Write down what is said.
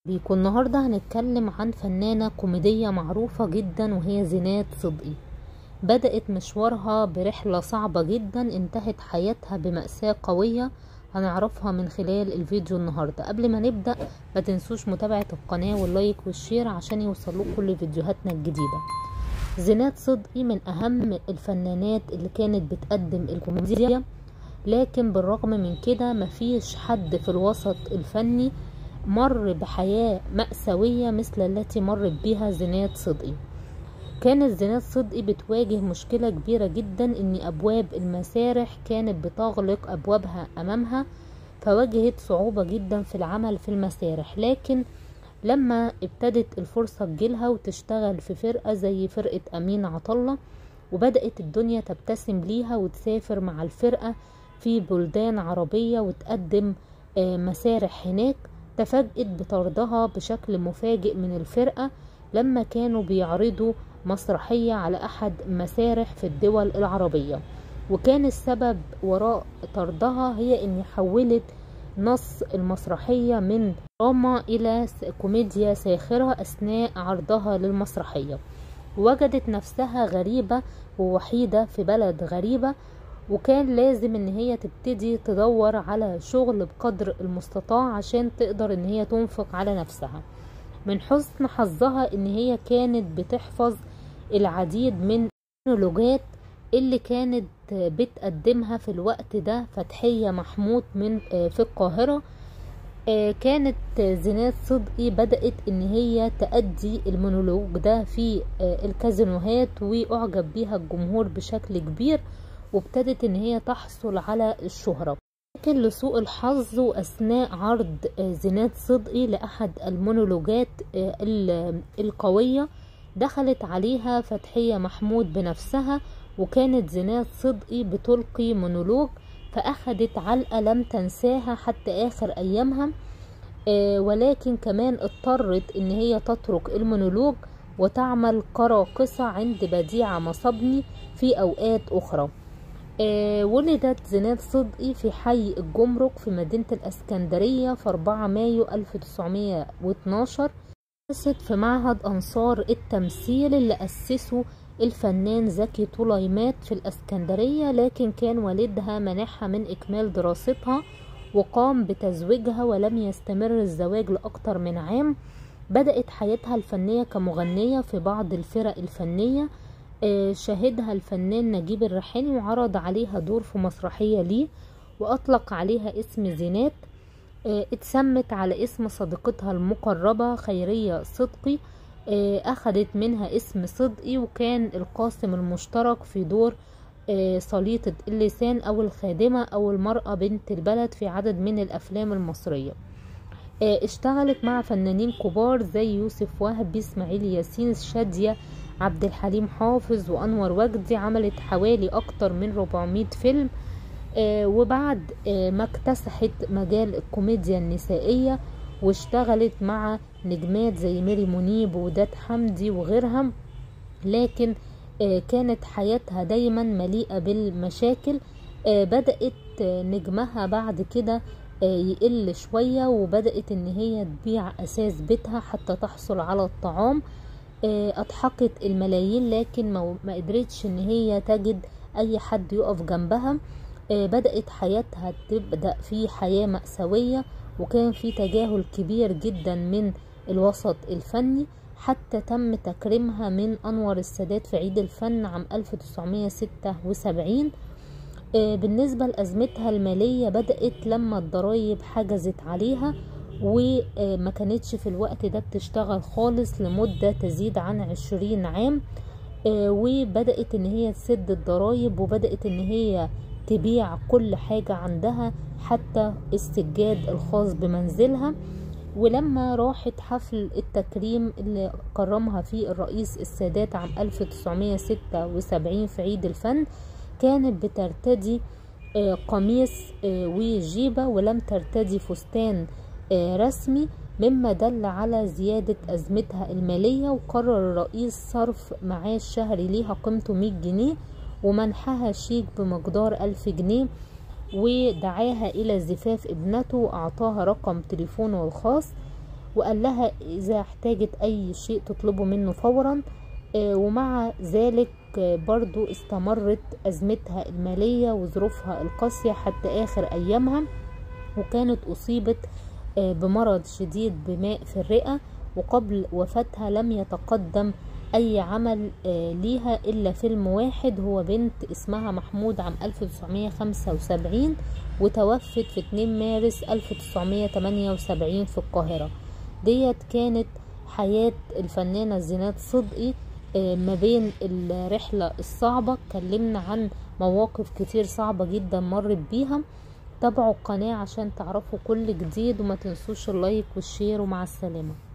بيكون النهاردة هنتكلم عن فنانة كوميدية معروفة جدا وهي زينات صدقي. بدأت مشوارها برحلة صعبة جدا انتهت حياتها بمأساة قوية هنعرفها من خلال الفيديو النهاردة. قبل ما نبدأ ما تنسوش متابعة القناة واللايك والشير عشان يوصلوك كل فيديوهاتنا الجديدة. زينات صدقي من أهم الفنانات اللي كانت بتقدم الكوميديا، لكن بالرغم من كده مفيش حد في الوسط الفني مر بحياة مأساوية مثل التي مرت بها زينات صدقي. كانت زينات صدقي بتواجه مشكلة كبيرة جدا ان ابواب المسارح كانت بتغلق ابوابها امامها، فواجهت صعوبة جدا في العمل في المسارح. لكن لما ابتدت الفرصة تجيلها وتشتغل في فرقة زي فرقة امين عطلة، وبدأت الدنيا تبتسم ليها وتسافر مع الفرقة في بلدان عربية وتقدم مسارح هناك، تفاجئت بطردها بشكل مفاجئ من الفرقة لما كانوا بيعرضوا مسرحية على أحد مسارح في الدول العربية. وكان السبب وراء طردها هي أن حولت نص المسرحية من دراما إلى كوميديا ساخرة أثناء عرضها للمسرحية. وجدت نفسها غريبة ووحيدة في بلد غريبة، وكان لازم ان هي تبتدي تدور على شغل بقدر المستطاع عشان تقدر ان هي تنفق على نفسها. من حسن حظها ان هي كانت بتحفظ العديد من المونولوجات اللي كانت بتقدمها في الوقت ده فتحية محمود من في القاهرة. كانت زينات صدقي بدأت ان هي تأدي المونولوج ده في الكازينوهات واعجب بيها الجمهور بشكل كبير، وابتدت ان هي تحصل على الشهرة. لكن لسوء الحظ واثناء عرض زينات صدقي لاحد المونولوجات القوية دخلت عليها فتحية محمود بنفسها، وكانت زينات صدقي بتلقي مونولوج فاخدت علقة لم تنساها حتى اخر ايامها. ولكن كمان اضطرت ان هي تترك المونولوج وتعمل كراقصة عند بديعة مصبني في اوقات اخرى. ولدت زينات صدقي في حي الجمرك في مدينة الاسكندرية في 4 مايو 1912. درست في معهد أنصار التمثيل اللي أسسه الفنان زكي طليمات في الاسكندرية، لكن كان والدها منعها من إكمال دراستها وقام بتزويجها ولم يستمر الزواج لأكثر من عام. بدأت حياتها الفنية كمغنية في بعض الفرق الفنية. شاهدها الفنان نجيب الريحاني وعرض عليها دور في مسرحية ليه وأطلق عليها اسم زينات. اتسمت على اسم صديقتها المقربة خيرية صدقي، أخدت منها اسم صدقي، وكان القاسم المشترك في دور سليطة اللسان أو الخادمة أو المرأة بنت البلد في عدد من الأفلام المصرية. اشتغلت مع فنانين كبار زي يوسف وهبي، اسماعيل ياسين، شادية عبد الحليم حافظ، وأنور وجدي. عملت حوالي أكتر من 400 فيلم. وبعد ما اكتسحت مجال الكوميديا النسائية واشتغلت مع نجمات زي ميري منيب ووداد حمدي وغيرها، لكن كانت حياتها دايما مليئة بالمشاكل. بدأت نجمها بعد كده يقل شوية، وبدأت ان هي تبيع اساس بيتها حتى تحصل على الطعام. اضحكت الملايين لكن ما قدرتش ان هي تجد اي حد يقف جنبها. بدأت حياتها تبدأ في حياة مأساوية، وكان في تجاهل كبير جدا من الوسط الفني حتى تم تكريمها من أنور السادات في عيد الفن عام 1976. بالنسبة لأزمتها المالية بدأت لما الضرايب حجزت عليها، وما كانتش في الوقت ده بتشتغل خالص لمدة تزيد عن 20 عام. وبدأت ان هي تسد الضرايب، وبدأت ان هي تبيع كل حاجة عندها حتى السجاد الخاص بمنزلها. ولما راحت حفل التكريم اللي كرمها فيه الرئيس السادات عام 1976 في عيد الفن، كانت بترتدي قميص وجيبة ولم ترتدي فستان رسمي، مما دل على زيادة أزمتها المالية. وقرر الرئيس صرف معاش شهري ليها قيمته 100 جنيه ومنحها شيك بمقدار 1000 جنيه، ودعاها إلى زفاف ابنته وأعطاها رقم تليفونه الخاص. وقال لها إذا احتاجت أي شيء تطلبه منه فورا. ومع ذلك برضو استمرت أزمتها المالية وظروفها القاسية حتى آخر أيامها، وكانت أصيبت بمرض شديد بماء في الرئة، وقبل وفاتها لم يتقدم أي عمل ليها إلا فيلم واحد، هو بنت اسمها محمود عام 1975، وتوفت في 2 مارس 1978 في القاهرة. ديت كانت حياة الفنانة زينات صدقي ما بين الرحلة الصعبة. اتكلمنا عن مواقف كتير صعبة جدا مرت بيها. تابعوا القناة عشان تعرفوا كل جديد، وما تنسوش اللايك والشير، ومع السلامة.